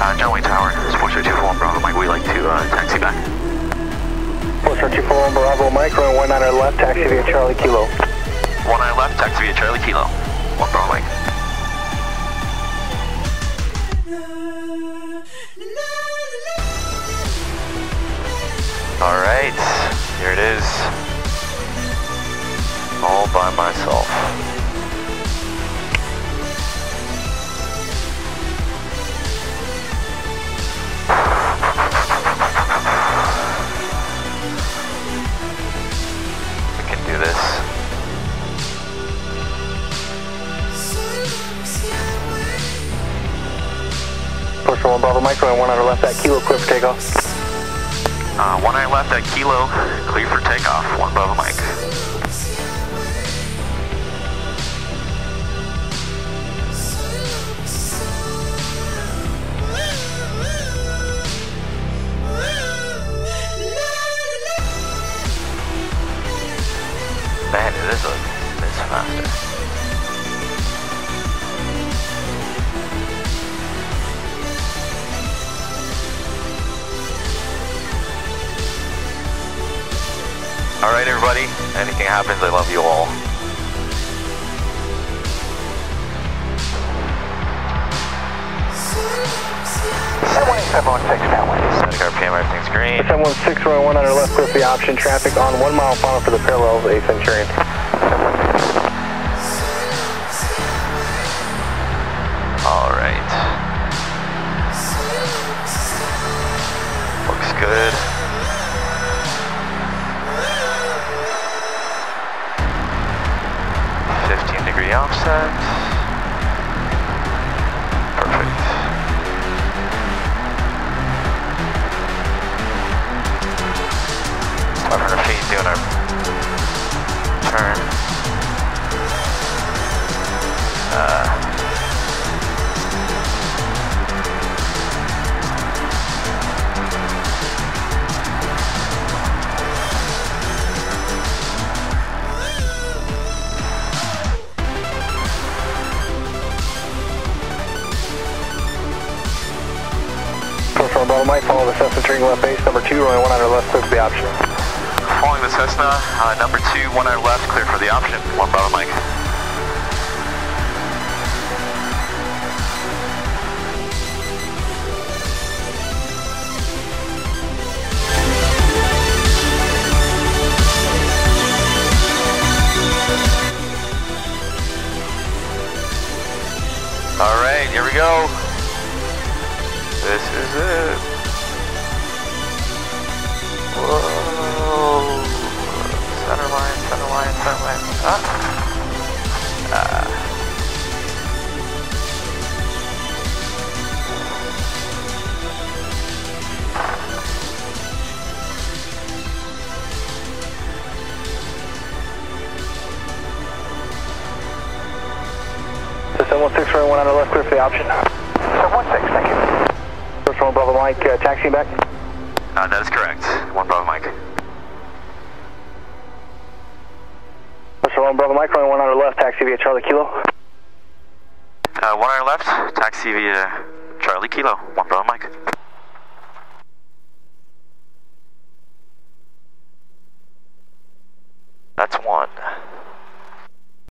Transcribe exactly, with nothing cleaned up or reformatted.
Uh, John Wayne Tower, Sportstar two four one Bravo Mike, we'd like to uh, taxi back. Sportstar two four one Bravo Mike, runway one niner left, taxi via Charlie Kilo. one niner left, taxi via Charlie Kilo, one Bravo Mike. Alright, here it is. All by myself. We can do this. Sportstar one Bravo Mike, runway one niner left, at Kilo, clear for takeoff. Uh, one niner left at Kilo, clear for takeoff, one Bravo Mike. Man, it is a bit faster. Alright everybody, anything happens, I love you all. seven one eight, seven one six, downwind. Static R P M, everything's green. seven one six, runway one niner left, clear for the option. Traffic on one mile final for the parallels, A Centurion. Alright. Looks good. fifteen degree offset. Perfect. five hundred feet doing our turn. Uh, Bravo Mike, follow the Cessna turning left base, number two, runway one niner left, clear for the option. Following the Cessna, uh, number two, one niner left, clear for the option, one Bravo Mike. Alright, here we go. This is it. Whoa. Center line, center line, center line. Ah. Ah. seven one six, runway one niner left, clear for the option. seven one six, thank you. First one Bravo Mike, uh, taxiing back. Uh, that is correct. One Bravo Mike. First one Bravo Mike, runway one niner left, taxi via Charlie Kilo. Uh, one niner left, taxi via Charlie Kilo. One Bravo Mike.